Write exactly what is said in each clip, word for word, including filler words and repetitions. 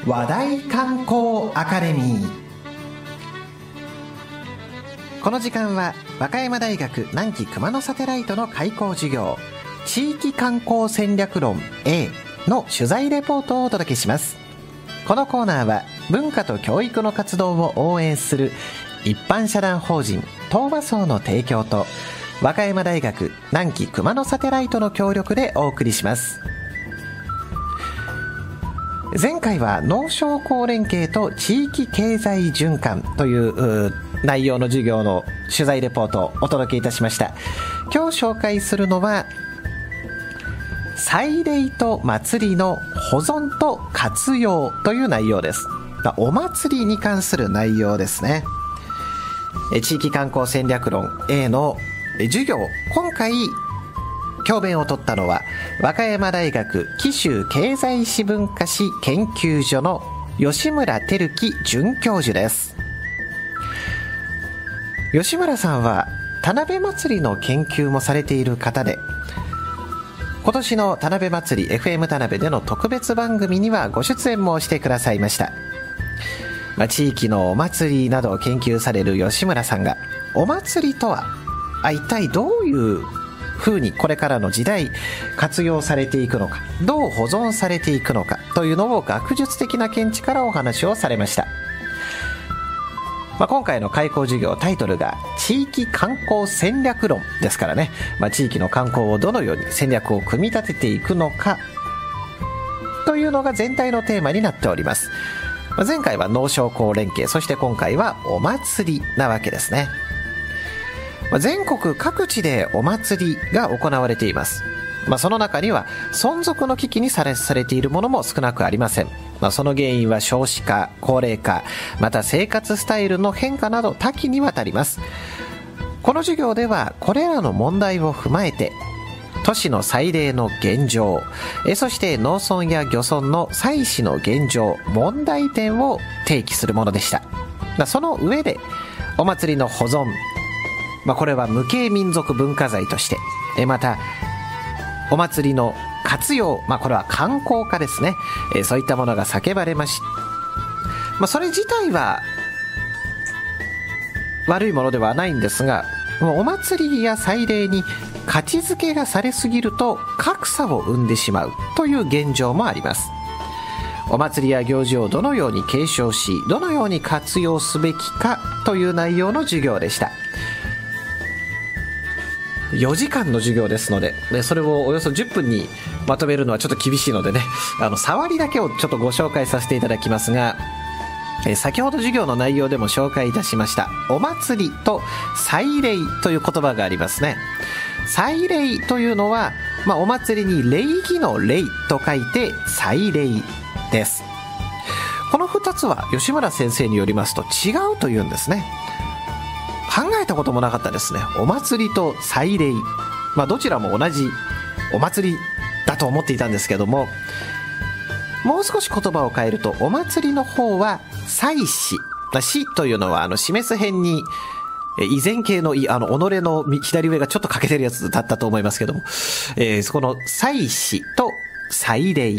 話題観光アカデミー。この時間は和歌山大学南紀熊野サテライトの開講授業、地域観光戦略論 A の取材レポートをお届けします。このコーナーは文化と教育の活動を応援する一般社団法人東和荘の提供と和歌山大学南紀熊野サテライトの協力でお送りします。前回は農商工連携と地域経済循環という内容の授業の取材レポートをお届けいたしました。今日紹介するのは祭礼と祭りの保存と活用という内容です。お祭りに関する内容ですね。地域観光戦略論 A の授業、今回教鞭を取ったのは和歌山大学紀州経済史文化史研究所の吉村照樹准教授です。吉村さんは田辺祭りの研究もされている方で、今年の田辺祭り エフエム 田辺での特別番組にはご出演もしてくださいました。まあ、地域のお祭りなどを研究される吉村さんが、お祭りとはあ一体どういう風にこれからの時代活用されていくのか、どう保存されていくのかというのを学術的な見地からお話をされました。まあ、今回の開講授業、タイトルが地域観光戦略論ですからね、まあ、地域の観光をどのように戦略を組み立てていくのかというのが全体のテーマになっております。まあ、前回は農商工連携、そして今回はお祭りなわけですね。まあ、全国各地でお祭りが行われています。まあ、その中には存続の危機にさらされているものも少なくありません。まあ、その原因は少子化、高齢化、また生活スタイルの変化など多岐にわたります。この授業ではこれらの問題を踏まえて、都市の祭礼の現状、えそして農村や漁村の祭祀の現状、問題点を提起するものでした。まあ、その上でお祭りの保存、まあ、これは無形民族文化財として、えまたお祭りの活用、まあ、これは観光化ですね、えそういったものが叫ばれまし、まあ、それ自体は悪いものではないんですが、もうお祭りや祭礼に価値づけがされすぎると格差を生んでしまうという現状もあります。お祭りや行事をどのように継承し、どのように活用すべきかという内容の授業でした。よじかんの授業ですので、それをおよそじゅっぷんにまとめるのはちょっと厳しいのでね、あの触りだけをちょっとご紹介させていただきますが、先ほど授業の内容でも紹介いたしましたお祭りと祭礼という言葉がありますね。祭礼というのは、まあ、お祭りに礼儀の礼と書いて祭礼です。このふたつは吉村先生によりますと違うというんですね。考えたこともなかったですね。お祭りと祭礼、まあ、どちらも同じお祭りだと思っていたんですけども、もう少し言葉を変えると、お祭りの方は祭祀、祀というのはあの示す辺に以前形のあの己の左上がちょっと欠けてるやつだったと思いますけども、えー、そこの祭祀と祭礼、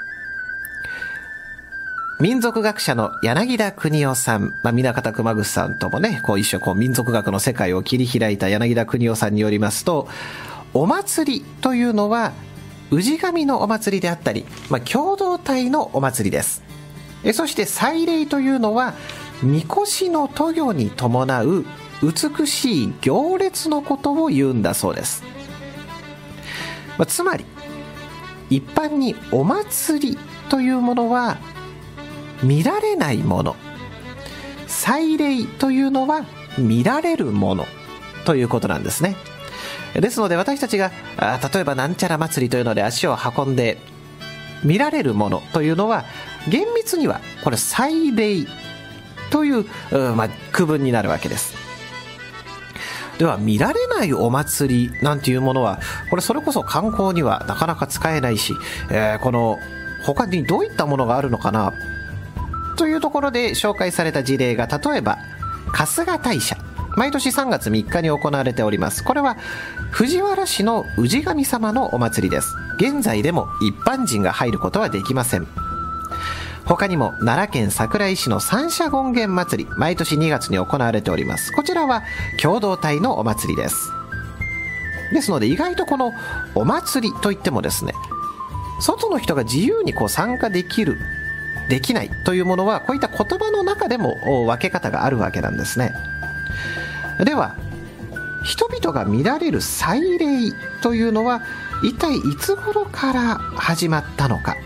民族学者の柳田邦夫さん、まあ、南方熊楠さんともね、こう一緒こう民族学の世界を切り開いた柳田邦夫さんによりますと、お祭りというのは氏神のお祭りであったり、まあ、共同体のお祭りです。えそして祭礼というのはみこしの渡御に伴う美しい行列のことを言うんだそうです。まあ、つまり一般にお祭りというものは見られないもの、祭礼というのは見られるものということなんですね。ですので私たちがあ例えばなんちゃら祭りというので足を運んで見られるものというのは厳密にはこれ祭礼という、うんまあ、区分になるわけです。では見られないお祭りなんていうものはこれそれこそ観光にはなかなか使えないし、えー、この他にどういったものがあるのかなというところで紹介された事例が、例えば春日大社、毎年さんがつみっかに行われております。これは藤原氏の氏神様のお祭りです。現在でも一般人が入ることはできません。 他にも奈良県桜井市の三社権現祭り、毎年にがつに行われております。こちらは共同体のお祭りです。ですので意外とこのお祭りといってもですね、外の人が自由にこう参加できるできないというものはこういった言葉の中でも分け方があるわけなんですね。では人々が見られる祭礼というのは一体いつ頃から始まったのか。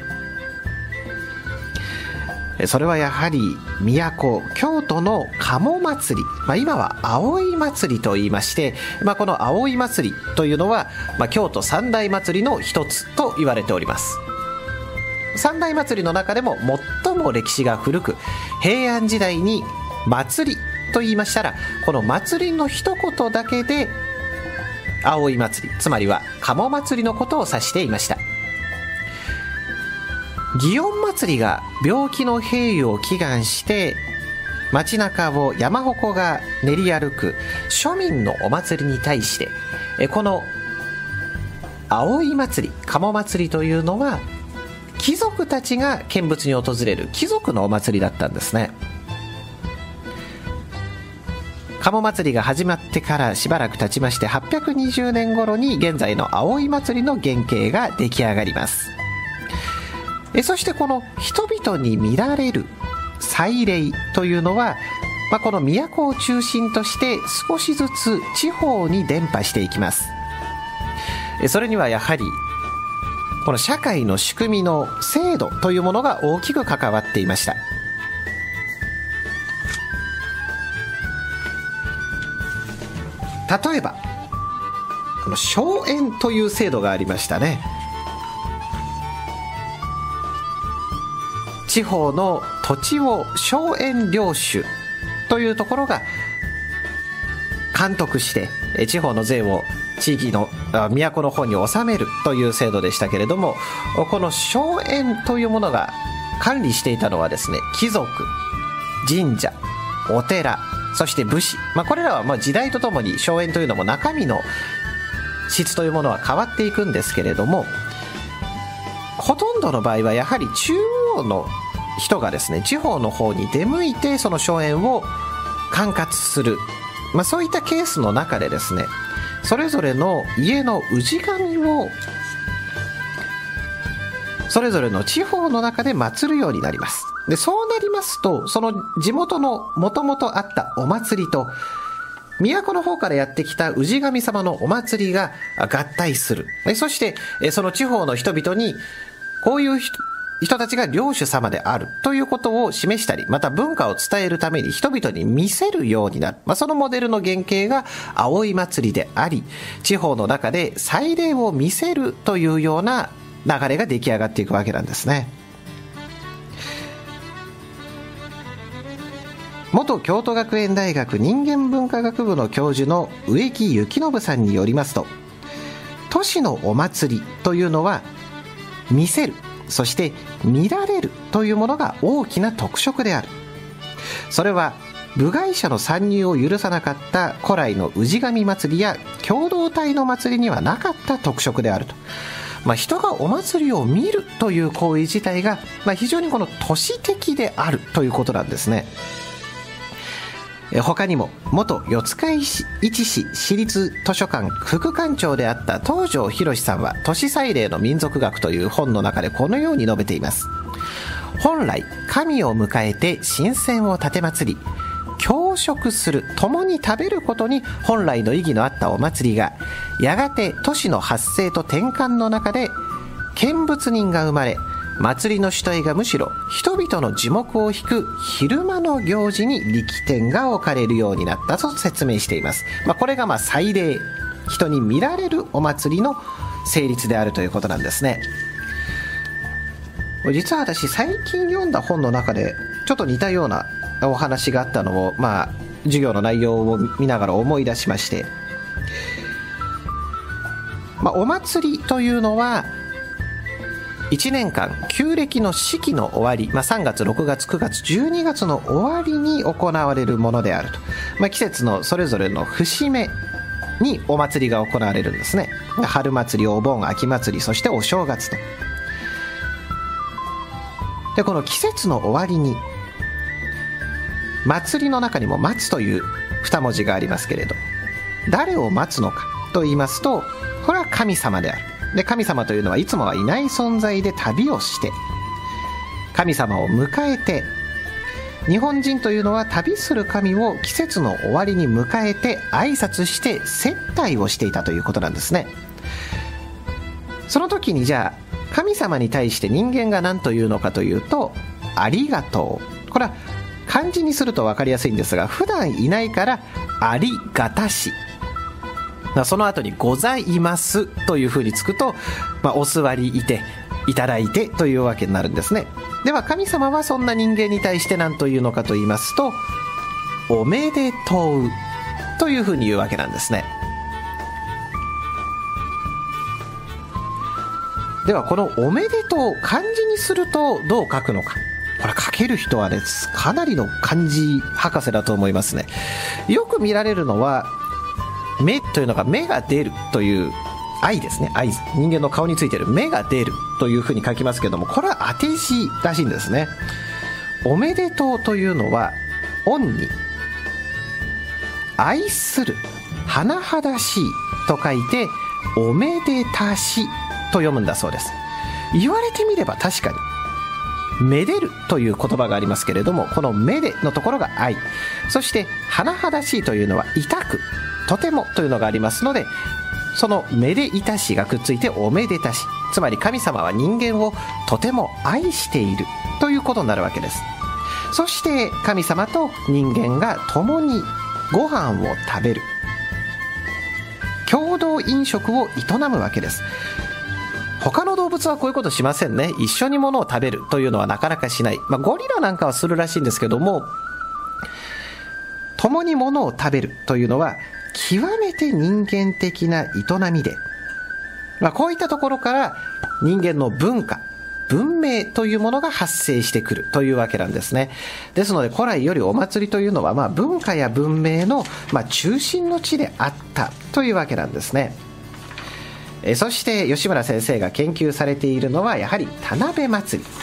それはやはり都京都の賀茂祭り、まあ、今は葵祭りと言いまして、まあ、この葵祭りというのは、まあ、京都三大祭りの一つと言われております。三大祭りの中でも最も歴史が古く、平安時代に祭りと言いましたら、この祭りの一言だけで葵祭り、つまりは賀茂祭りのことを指していました。祇園祭が病気の平癒を祈願して街中を山鉾が練り歩く庶民のお祭りに対して、この葵祭り、賀茂祭りというのは貴族たちが見物に訪れる貴族のお祭りだったんですね。賀茂祭りが始まってからしばらく経ちまして、はっぴゃくにじゅうねん頃に現在の葵祭りの原型が出来上がります。えそしてこの人々に見られる祭礼というのは、まあ、この都を中心として少しずつ地方に伝播していきます。えそれにはやはりこの社会の仕組みの制度というものが大きく関わっていました。例えばこの荘園という制度がありましたね。地方の土地を荘園領主というところが監督して地方の税を地域の都の方に納めるという制度でしたけれども、この荘園というものが管理していたのはですね、貴族、神社、お寺、そして武士、まあ、これらはまあ時代とともに荘園というのも中身の質というものは変わっていくんですけれども、ほとんどの場合はやはり中央の人がですね、地方の方に出向いてその荘園を管轄する、まあ、そういったケースの中でですね、それぞれの家の氏神をそれぞれの地方の中で祀るようになります。でそうなりますと、その地元のもともとあったお祭りと都の方からやってきた氏神様のお祭りが合体する。そしてその地方の人々にこういう人人たちが領主様であるということを示したり、また文化を伝えるために人々に見せるようになる、まあ、そのモデルの原型が葵祭りであり、地方の中で祭礼を見せるというような流れが出来上がっていくわけなんですね。元京都学園大学人間文化学部の教授の植木幸信さんによりますと、都市のお祭りというのは見せる、そして見られるというものが大きな特色である。それは部外者の参入を許さなかった古来の氏神祭りや共同体の祭りにはなかった特色であると。まあ、人がお祭りを見るという行為自体が、まあ、非常にこの都市的であるということなんですね。他にも元四日市市私立図書館副館長であった東條博さんは都市祭礼の民族学という本の中でこのように述べています。本来神を迎えて神仙を奉り共食する、共に食べることに本来の意義のあったお祭りが、やがて都市の発生と転換の中で見物人が生まれ、祭りの主体がむしろ人々の耳目を引く昼間の行事に力点が置かれるようになったと説明しています。まあ、これがまあ祭礼、人に見られるお祭りの成立であるということなんですね。実は私最近読んだ本の中でちょっと似たようなお話があったのを、まあ、授業の内容を見ながら思い出しまして、まあ、お祭りというのはいちねんかん旧暦の四季の終わり、まあ、さんがつろくがつくがつじゅうにがつの終わりに行われるものであると、まあ、季節のそれぞれの節目にお祭りが行われるんですね。春祭り、お盆、秋祭り、そしてお正月と。 でこの季節の終わりに祭りの中にも待つという二文字がありますけれど、誰を待つのかと言いますと、これは神様である。で神様というのはいつもはいない存在で旅をして神様を迎えて、日本人というのは旅する神を季節の終わりに迎えて挨拶して接待をしていたということなんですね。その時にじゃあ神様に対して人間が何というのかというと、ありがとう。これは漢字にすると分かりやすいんですが、普段いないからありがたし、その後にございますというふうにつくと、まあ、お座りいていただいてというわけになるんですね。では神様はそんな人間に対して何というのかと言いますと、おめでとうというふうに言うわけなんですね。ではこのおめでとう、漢字にするとどう書くのか。これ書ける人はね、かなりの漢字博士だと思いますね。よく見られるのは、目というのが目が出るという愛ですね。愛、人間の顔についている目が出るというふうに書きますけども、これは当て字らしいんですね。おめでとうというのは恩に愛する、甚だしいと書いておめでたしと読むんだそうです。言われてみれば確かにめでるという言葉がありますけれども、このめでのところが愛、そして甚だしいというのは痛く、とてもというのがありますので、そのめでいたしがくっついておめでたし、つまり神様は人間をとても愛しているということになるわけです。そして神様と人間が共にご飯を食べる、共同飲食を営むわけです。他の動物はこういうことしませんね。一緒に物を食べるというのはなかなかしない、まあ、ゴリラなんかはするらしいんですけども、共に物を食べるというのは極めて人間的な営みで、まあ、こういったところから人間の文化、文明というものが発生してくるというわけなんですね。ですので古来よりお祭りというのは、まあ文化や文明のまあ中心の地であったというわけなんですね。えそして吉村先生が研究されているのはやはり田辺祭り。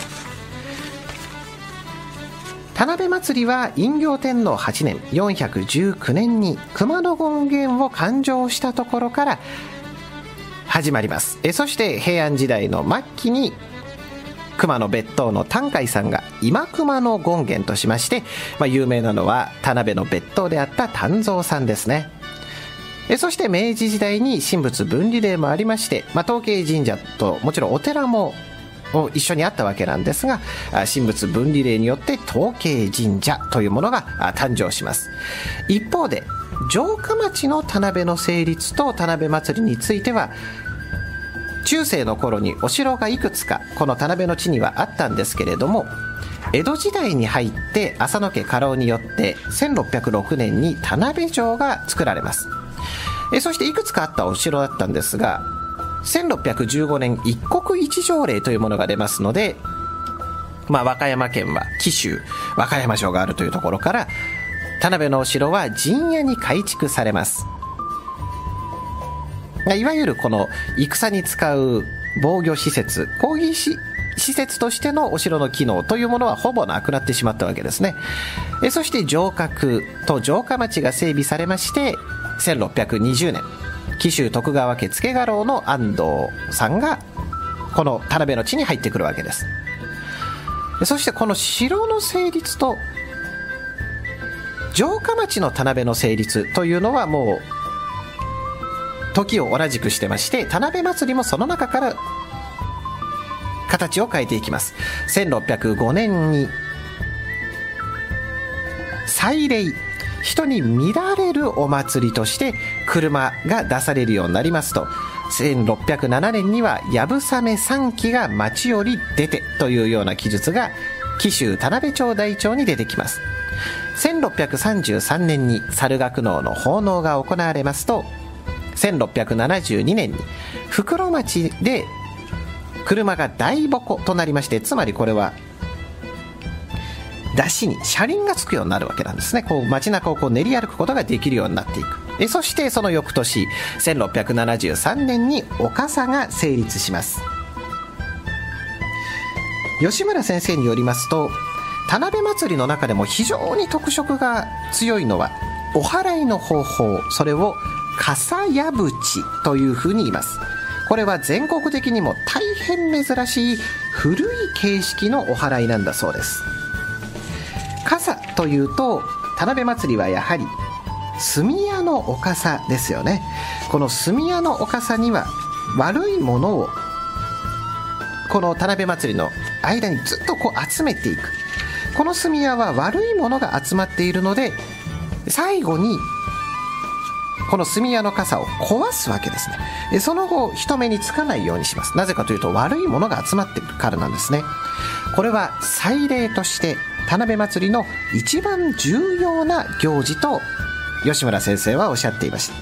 田辺祭りは陰行天皇はちねんよんひゃくじゅうきゅうねんに熊野権現を勘定したところから始まります。えそして平安時代の末期に熊野別当の丹海さんが今熊野権現としまして、まあ、有名なのは田辺の別当であった丹蔵さんですね。えそして明治時代に神仏分離令もありまして、まあ、東慶神社ともちろんお寺も一緒にあったわけなんですが、神仏分離令によって東慶神社というものが誕生します。一方で城下町の田辺の成立と田辺祭りについては、中世の頃にお城がいくつかこの田辺の地にはあったんですけれども、江戸時代に入って浅野家家老によってせんろっぴゃくろくねんに田辺城が作られます。えそしていくつかあったお城だったんですが、せんろっぴゃくじゅうごねん一国一城令というものが出ますので、まあ、和歌山県は紀州和歌山城があるというところから田辺のお城は陣屋に改築されます。いわゆるこの戦に使う防御施設、攻撃し施設としてのお城の機能というものはほぼなくなってしまったわけですね。えそして城郭と城下町が整備されまして、せんろっぴゃくにじゅうねん紀州徳川家付家老の安藤さんがこの田辺の地に入ってくるわけです。そしてこの城の成立と城下町の田辺の成立というのはもう時を同じくしてまして、田辺祭りもその中から形を変えていきます。せんろっぴゃくごねんに祭礼、人に見られるお祭りとして車が出されるようになりますと、せんろっぴゃくななねんには流鏑馬さんきが町より出てというような記述が紀州田辺町台帳に出てきます。せんろっぴゃくさんじゅうさんねんに猿楽能の奉納が行われますと、せんろっぴゃくななじゅうにねんに袋町で車が大鉾となりまして、つまりこれは出しに車輪がつくようになるわけなんですね。こう街中をこう練り歩くことができるようになっていく。えそしてその翌年せんろっぴゃくななじゅうさんねんにお傘が成立します。 吉村先生によりますと、田辺祭りの中でも非常に特色が強いのはお祓いの方法、それを笠やぶちというふうに言います。これは全国的にも大変珍しい古い形式のお祓いなんだそうです。笠というと、田辺祭りはやはり炭屋のお笠ですよね。この炭屋のお笠には悪いものをこの田辺祭りの間にずっとこう集めていく。この炭屋は悪いものが集まっているので、最後にこの炭屋の傘を壊すわけですね。その後人目につかないようにします。なぜかというと、悪いものが集まってくるからなんですね。これは祭礼として田辺祭りの一番重要な行事と吉村先生はおっしゃっていました。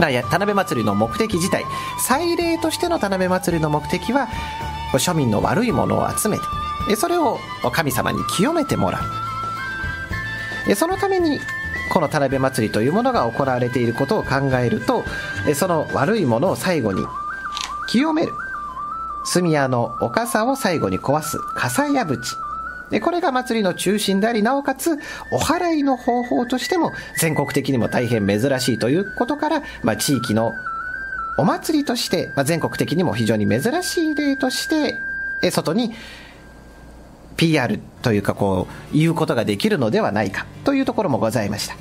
だから田辺祭りの目的自体、祭礼としての田辺祭りの目的は庶民の悪いものを集めて、それを神様に清めてもらう。そのためにこの田辺祭りというものが行われていることを考えると、その悪いものを最後に清める、炭屋のお笠を最後に壊す笠やぶち、これが祭りの中心であり、なおかつお祓いの方法としても全国的にも大変珍しいということから、まあ、地域のお祭りとして、まあ、全国的にも非常に珍しい例として外に ピーアール というか、こう言うことができるのではないかというところもございました。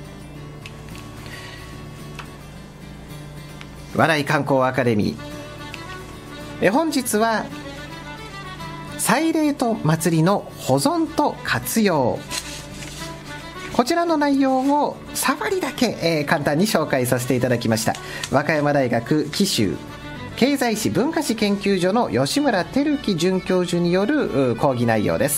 笑い観光アカデミー、え本日は祭礼と祭りの保存と活用、こちらの内容をさわりだけ、えー、簡単に紹介させていただきました。和歌山大学紀州経済史文化史研究所の吉村照樹准教授による講義内容です。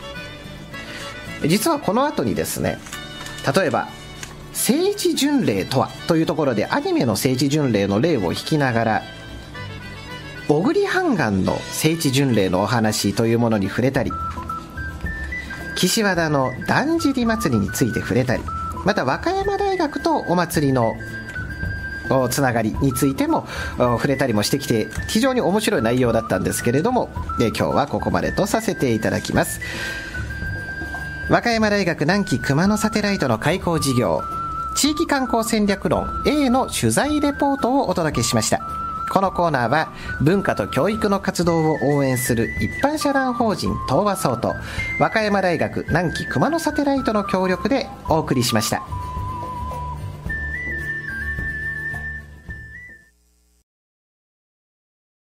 実はこの後にですね、例えば聖地巡礼とはというところでアニメの聖地巡礼の例を引きながら、小栗半岸の聖地巡礼のお話というものに触れたり、岸和田のだんじり祭りについて触れたり、また和歌山大学とお祭りのつながりについても触れたりもしてきて、非常に面白い内容だったんですけれども、今日はここまでとさせていただきます。和歌山大学南紀熊野サテライトの開校事業、地域観光戦略論 A の取材レポートをお届けしました。このコーナーは文化と教育の活動を応援する一般社団法人東和総と和歌山大学南紀熊野サテライトの協力でお送りしました。